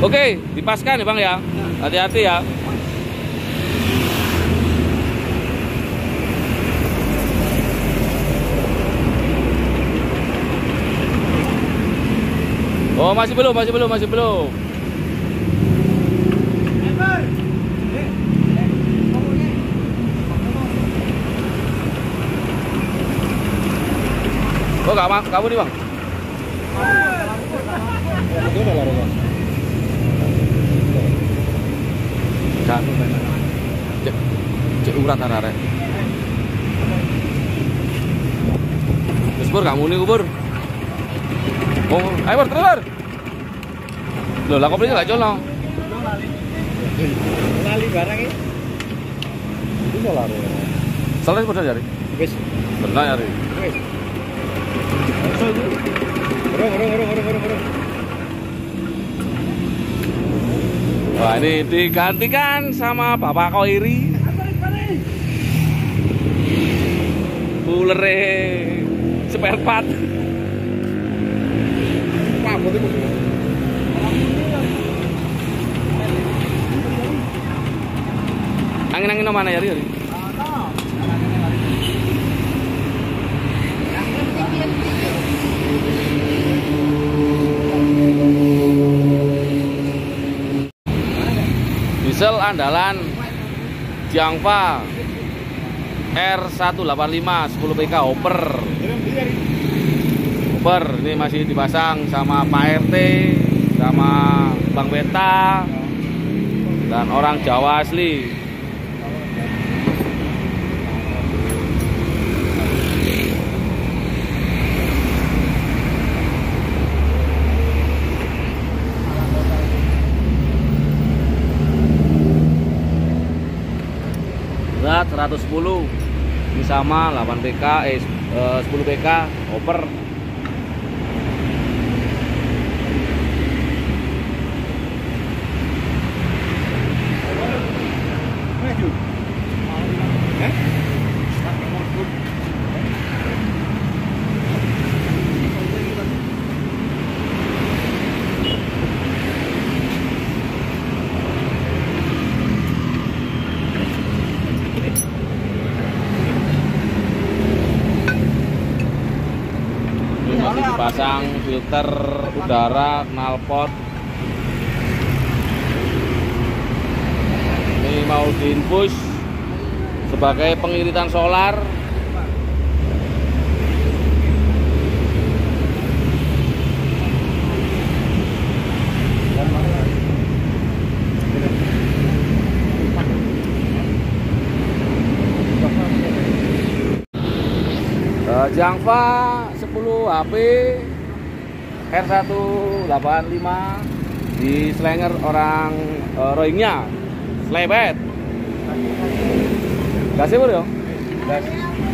Oke, dipaskan ya Bang ya. Hati-hati ya. Oh, masih belum. Oh, kamu nih Bang. Cek urat arek. Wis Bur, kamu nih Bur. Oh, ayo Bur, terus Bur. Loh, lah kopinya enggak colong. Lali barang ini. Itu lari. Selesai sudah nyari. Wis. Benar nyari. Wis. Bro. Wah, ini digantikan sama Bapak Koiri. Ulere spare part. Angin-angin mana ya, Ri? Diesel andalan Jiangfa R185 10 PK Hopper. Ini masih dipasang sama Pak RT, sama Bang Beta, dan orang Jawa asli. Berat 110, ini sama 8 PK, 10 PK Hopper. Masih dipasang filter udara, knalpot. Ini mau diinfus sebagai pengiritan solar. Jiangfa 10 HP R185 di Slenger orang Rohingya, Slebet. Kasih Bro. Gas.